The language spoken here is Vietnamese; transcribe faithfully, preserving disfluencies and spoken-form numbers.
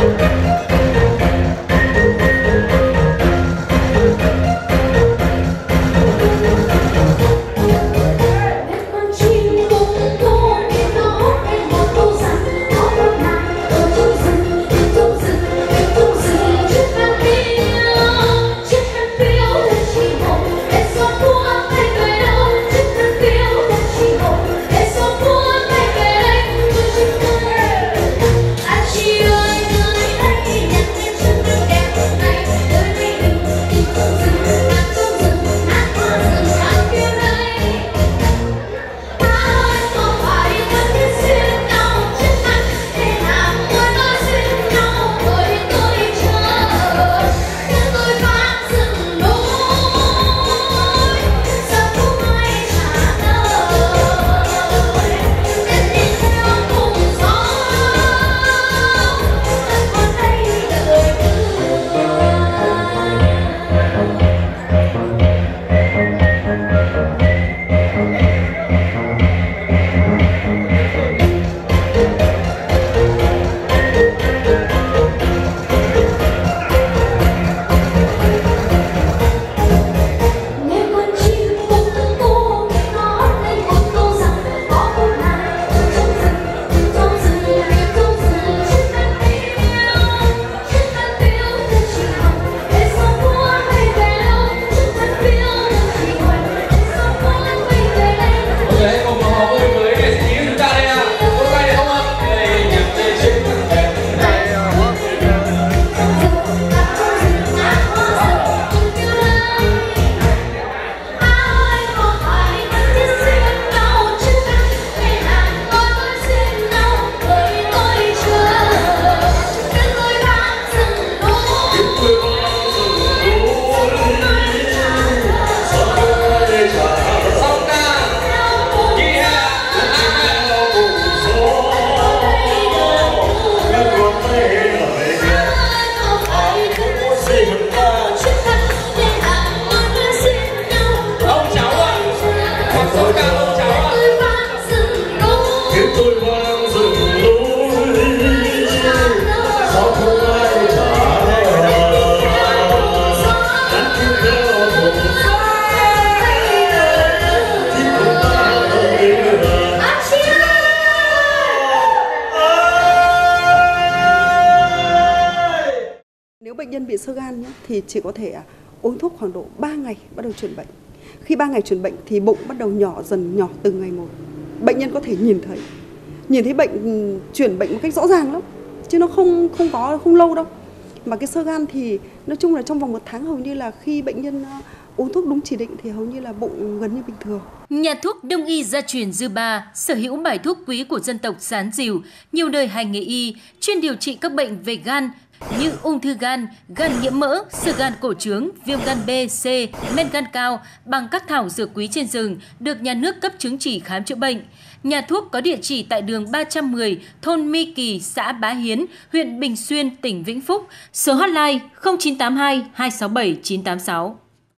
bệnh nhân bị xơ gan nhé, thì chỉ có thể uống thuốc khoảng độ ba ngày bắt đầu chuyển bệnh. Khi ba ngày chuyển bệnh thì bụng bắt đầu nhỏ dần, nhỏ từng ngày một. Bệnh nhân có thể nhìn thấy, nhìn thấy bệnh chuyển bệnh một cách rõ ràng lắm, chứ nó không không có không lâu đâu. Mà cái xơ gan thì nói chung là trong vòng một tháng hầu như là khi bệnh nhân uống thuốc đúng chỉ định thì hầu như là bụng gần như bình thường. Nhà thuốc Đông y gia truyền Dư Ba sở hữu bài thuốc quý của dân tộc Sán Dìu, nhiều đời hành nghề y, chuyên điều trị các bệnh về gan như ung thư gan, gan nhiễm mỡ, xơ gan cổ trướng, viêm gan B, C, men gan cao bằng các thảo dược quý trên rừng được nhà nước cấp chứng chỉ khám chữa bệnh. Nhà thuốc có địa chỉ tại đường ba trăm mười, thôn My Kỳ, xã Bá Hiến, huyện Bình Xuyên, tỉnh Vĩnh Phúc. Số hotline không chín tám hai hai sáu bảy chín tám sáu.